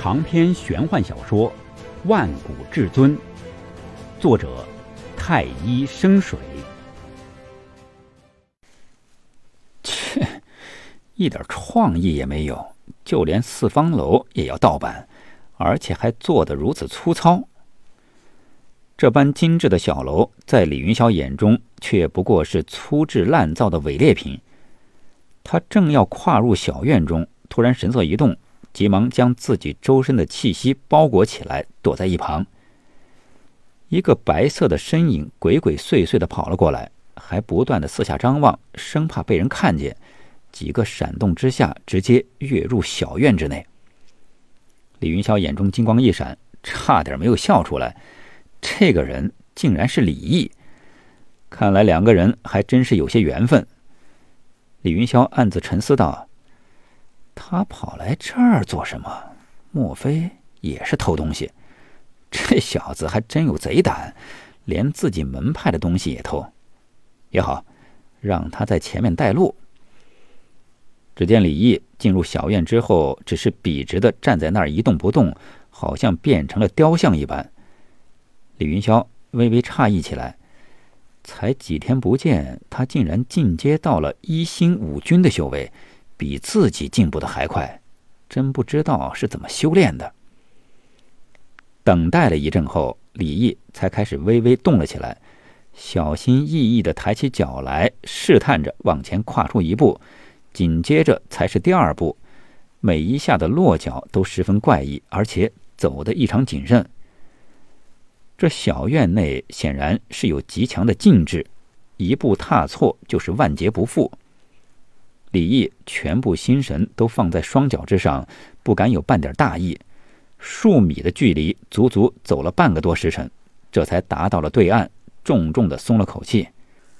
长篇玄幻小说《万古至尊》，作者太一生水。 切，一点创意也没有，就连四方楼也要盗版，而且还做得如此粗糙。这般精致的小楼，在李云霄眼中却不过是粗制滥造的伪劣品。他正要跨入小院中，突然神色一动，急忙将自己周身的气息包裹起来，躲在一旁。一个白色的身影鬼鬼祟祟地跑了过来，还不断地四下张望，生怕被人看见。几个闪动之下，直接跃入小院之内。李云霄眼中金光一闪，差点没有笑出来。这个人竟然是李毅，看来两个人还真是有些缘分。李云霄暗自沉思道：他跑来这儿做什么？莫非也是偷东西？这小子还真有贼胆，连自己门派的东西也偷。也好，让他在前面带路。只见李毅进入小院之后，只是笔直地站在那儿一动不动，好像变成了雕像一般。李云霄微微诧异起来，才几天不见，他竟然进阶到了1星5军的修为，比自己进步的还快，真不知道是怎么修炼的。等待了一阵后，李毅才开始微微动了起来，小心翼翼地抬起脚来，试探着往前跨出一步，紧接着才是第二步，每一下的落脚都十分怪异，而且走得异常谨慎。这小院内显然是有极强的禁制，一步踏错就是万劫不复。李毅全部心神都放在双脚之上，不敢有半点大意。数米的距离，足足走了半个多时辰，这才达到了对岸，重重地松了口气。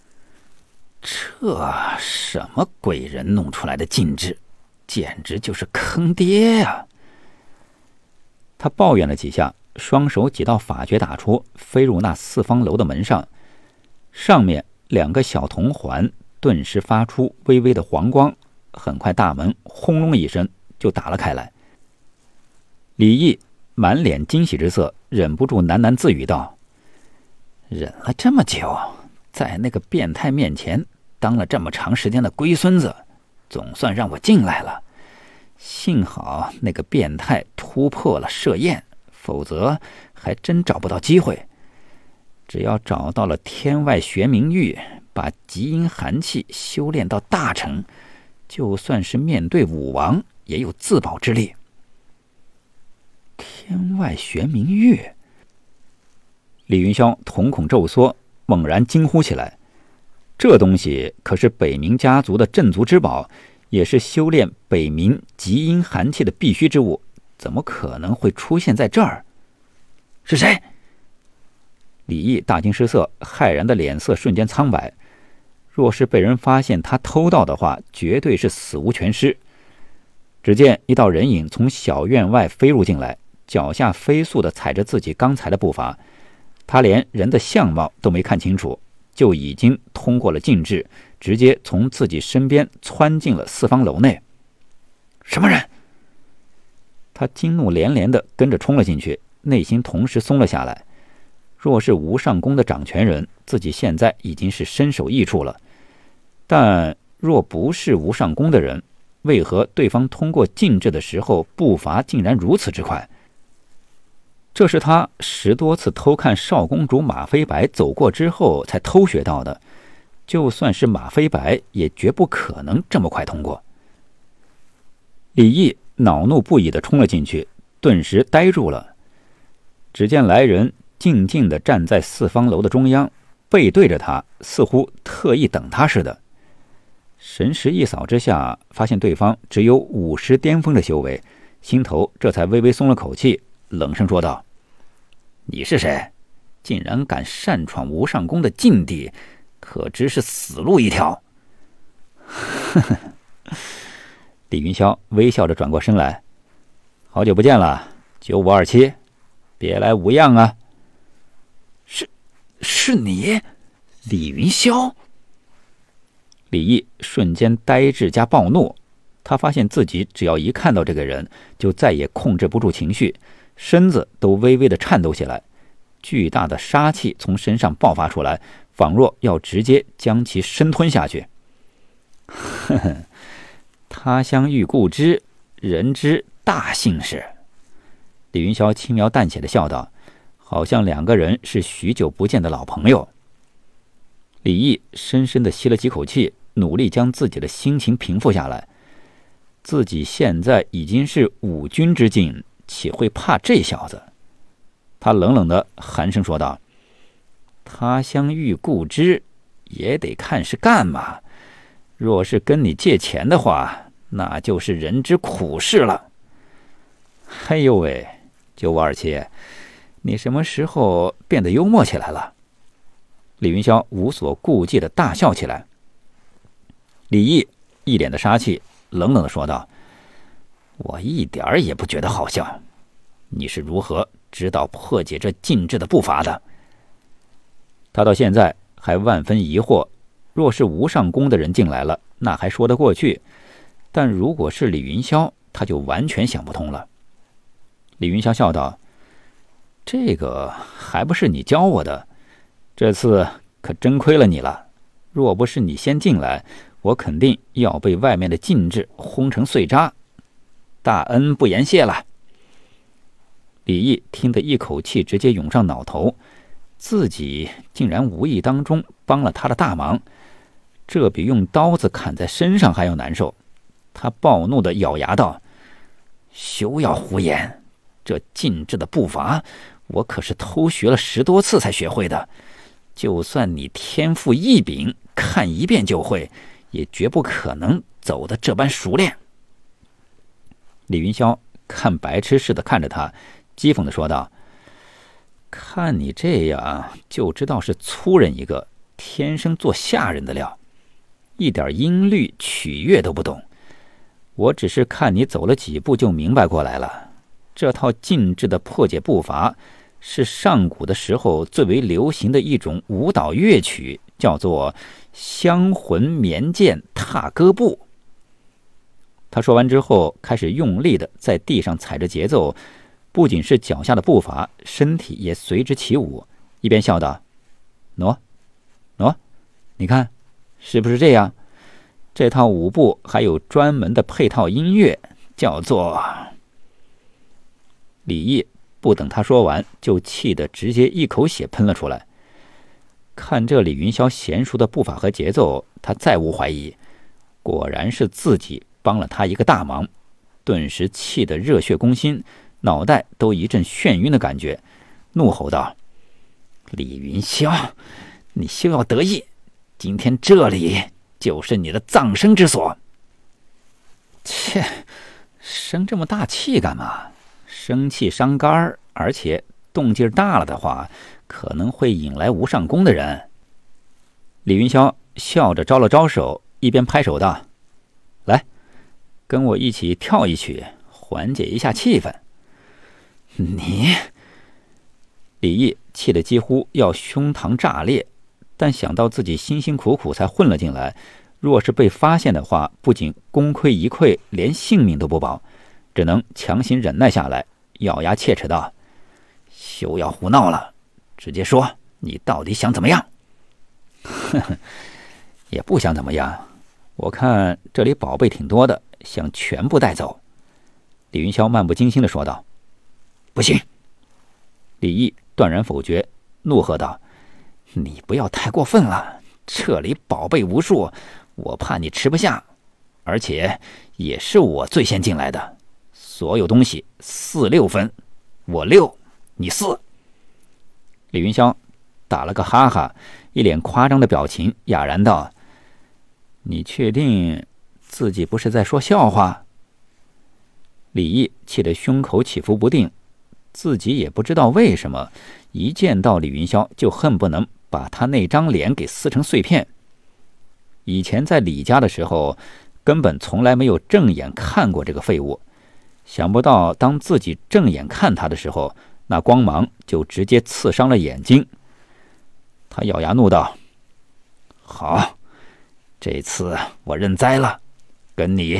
这什么鬼人弄出来的禁制，简直就是坑爹啊！他抱怨了几下，双手几道法诀打出，飞入那四方楼的门上。上面两个小铜环顿时发出微微的黄光，很快大门轰隆一声就打了开来。李毅满脸惊喜之色，忍不住喃喃自语道：忍了这么久，在那个变态面前当了这么长时间的龟孙子，总算让我进来了。幸好那个变态突破了设宴，否则还真找不到机会。只要找到了天外玄冥玉，把极阴寒气修炼到大成，就算是面对武王也有自保之力。天外玄冥玉，李云霄瞳孔骤缩，猛然惊呼起来。这东西可是北冥家族的镇族之宝，也是修炼北冥极阴寒气的必须之物，怎么可能会出现在这儿？是谁？李毅大惊失色，骇然的脸色瞬间苍白。若是被人发现他偷盗的话，绝对是死无全尸。只见一道人影从小院外飞入进来，脚下飞速地踩着自己刚才的步伐。他连人的相貌都没看清楚，就已经通过了禁制，直接从自己身边窜进了四方楼内。什么人？他惊怒连连地跟着冲了进去，内心同时松了下来。若是无上宫的掌权人，自己现在已经是身首异处了。但若不是无上宫的人，为何对方通过禁制的时候步伐竟然如此之快？这是他10多次偷看少公主马飞白走过之后才偷学到的，就算是马飞白也绝不可能这么快通过。李毅恼怒不已地冲了进去，顿时呆住了。只见来人静静地站在四方楼的中央，背对着他，似乎特意等他似的。神识一扫之下，发现对方只有50巅峰的修为，心头这才微微松了口气，冷声说道：你是谁？竟然敢擅闯无上宫的禁地，可知是死路一条。李云霄微笑着转过身来：好久不见了，9527，别来无恙啊。是你，李云霄？李毅瞬间呆滞加暴怒， 他发现自己只要一看到这个人，就再也控制不住情绪，身子都微微的颤抖起来，巨大的杀气从身上爆发出来，仿若要直接将其生吞下去。呵呵，他乡遇故知，人之大幸事。李云霄轻描淡写的笑道，好像两个人是许久不见的老朋友。李毅深深地吸了几口气，努力将自己的心情平复下来。自己现在已经是5军之境，岂会怕这小子？他冷冷地寒声说道：“他乡遇故知，也得看是干嘛。若是跟你借钱的话，那就是人之苦事了。”哎呦喂，九五二七，你什么时候变得幽默起来了？李云霄无所顾忌地大笑起来。李毅一脸的杀气，冷冷地说道：“我一点儿也不觉得好笑。你是如何知道破解这禁制的步伐的？”他到现在还万分疑惑，若是无上宫的人进来了，那还说得过去，但如果是李云霄，他就完全想不通了。李云霄笑道：“这个还不是你教我的，这次可真亏了你了。若不是你先进来，我肯定要被外面的禁制轰成碎渣。大恩不言谢了。”李毅听得一口气直接涌上脑头，自己竟然无意当中帮了他的大忙，这比用刀子砍在身上还要难受。他暴怒地咬牙道：“休要胡言！这禁制的步伐，我可是偷学了10多次才学会的。就算你天赋异禀，看一遍就会，也绝不可能走得这般熟练。”李云霄看白痴似的看着他，讥讽地说道：“看你这样，就知道是粗人一个，天生做下人的料，一点音律曲乐都不懂。我只是看你走了几步就明白过来了。这套禁制的破解步伐，是上古的时候最为流行的一种舞蹈乐曲，叫做香魂棉剑踏歌步。”他说完之后，开始用力的在地上踩着节奏，不仅是脚下的步伐，身体也随之起舞，一边笑道：“喏，你看，是不是这样？这套舞步还有专门的配套音乐，叫做……”李毅不等他说完，就气得直接一口血喷了出来。看这李云霄娴熟的步伐和节奏，他再无怀疑，果然是自己帮了他一个大忙，顿时气得热血攻心，脑袋都一阵眩晕的感觉，怒吼道：“李云霄，你休要得意，今天这里就是你的葬身之所。”切，生这么大气干嘛？生气伤肝，而且动静大了的话，可能会引来无上宫的人。李云霄笑着招了招手，一边拍手道：“来，跟我一起跳一曲，缓解一下气氛。”你……李毅气得几乎要胸膛炸裂，但想到自己辛辛苦苦才混了进来，若是被发现的话，不仅功亏一篑，连性命都不保，只能强行忍耐下来，咬牙切齿道：“休要胡闹了，直接说你到底想怎么样？”“呵呵，也不想怎么样，我看这里宝贝挺多的，想全部带走。”李云霄漫不经心地说道。“不行！”李毅断然否决，怒喝道：“你不要太过分了，这里宝贝无数，我怕你吃不下，而且也是我最先进来的，所有东西4、6分，我6，你4。”李云霄打了个哈哈，一脸夸张的表情，哑然道：“你确定自己不是在说笑话？”李毅气得胸口起伏不定，自己也不知道为什么，一见到李云霄就恨不能把他那张脸给撕成碎片。以前在李家的时候，根本从来没有正眼看过这个废物，想不到当自己正眼看他的时候，那光芒就直接刺伤了眼睛。他咬牙怒道：“好，这次我认栽了，跟你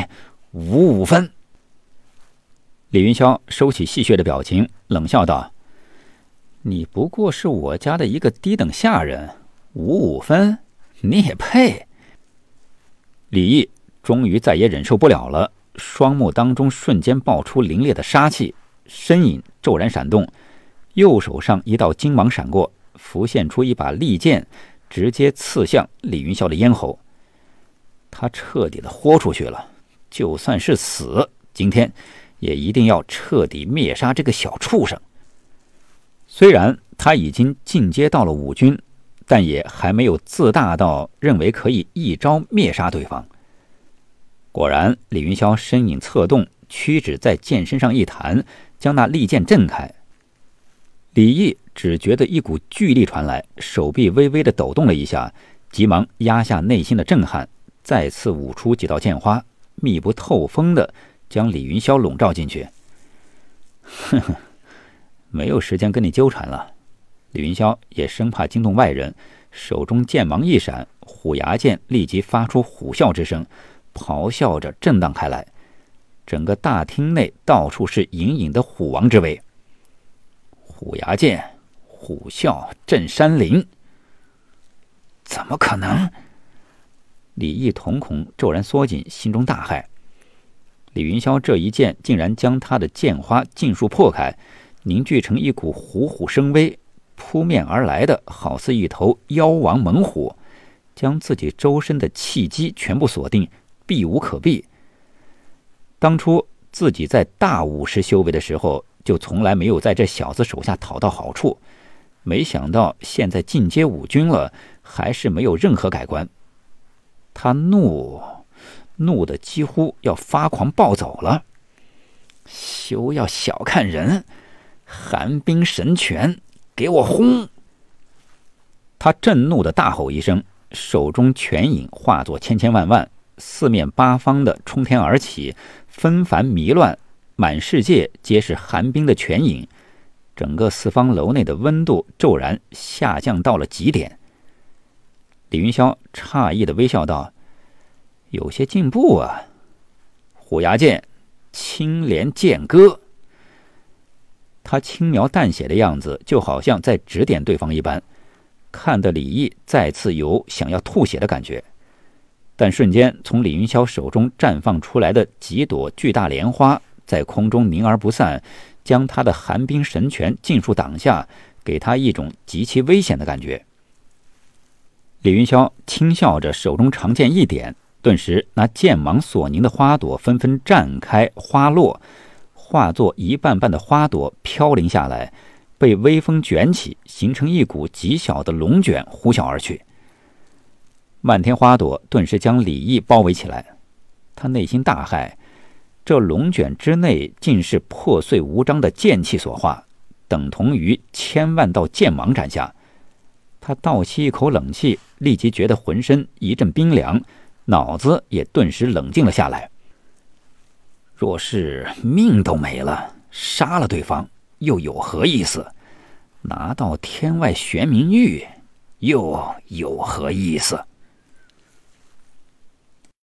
55分。李云霄收起戏谑的表情，冷笑道：“你不过是我家的一个低等下人，55分，你也配？”李毅终于再也忍受不了了，双目当中瞬间爆出凌冽的杀气，身影骤然闪动，右手上一道金芒闪过，浮现出一把利剑，直接刺向李云霄的咽喉。他彻底的豁出去了，就算是死，今天也一定要彻底灭杀这个小畜生。虽然他已经进阶到了5军，但也还没有自大到认为可以一招灭杀对方。果然，李云霄身影侧动，屈指在剑身上一弹，将那利剑震开。李毅只觉得一股巨力传来，手臂微微的抖动了一下，急忙压下内心的震撼，再次舞出几道剑花，密不透风的将李云霄笼罩进去。呵呵，没有时间跟你纠缠了。李云霄也生怕惊动外人，手中剑芒一闪，虎牙剑立即发出虎啸之声，咆哮着震荡开来。整个大厅内到处是隐隐的虎王之威。虎牙剑，虎啸震山林，怎么可能？李毅瞳孔骤然缩紧，心中大骇。李云霄这一剑竟然将他的剑花尽数破开，凝聚成一股虎虎生威，扑面而来的好似一头妖王猛虎，将自己周身的气机全部锁定，避无可避。当初自己在大武师修为的时候，就从来没有在这小子手下讨到好处，没想到现在进阶5军了，还是没有任何改观。他怒得几乎要发狂暴走了。休要小看人，寒冰神拳，给我轰！他震怒的大吼一声，手中拳影化作千千万万，四面八方的冲天而起，纷繁迷乱，满世界皆是寒冰的拳影，整个四方楼内的温度骤然下降到了极点。李云霄诧异的微笑道：“有些进步啊。”虎牙剑，青莲剑歌。他轻描淡写的样子，就好像在指点对方一般，看得李毅再次有想要吐血的感觉。但瞬间，从李云霄手中绽放出来的几朵巨大莲花，在空中凝而不散，将他的寒冰神拳尽数挡下，给他一种极其危险的感觉。李云霄轻笑着，手中长剑一点，顿时那剑芒所凝的花朵纷纷绽开，花落，化作一瓣瓣的花朵飘零下来，被微风卷起，形成一股极小的龙卷呼啸而去。漫天花朵顿时将李毅包围起来，他内心大骇，这龙卷之内竟是破碎无章的剑气所化，等同于1000万道剑芒斩下。他倒吸一口冷气，立即觉得浑身一阵冰凉，脑子也顿时冷静了下来。若是命都没了，杀了对方又有何意思？拿到天外玄冥玉又有何意思？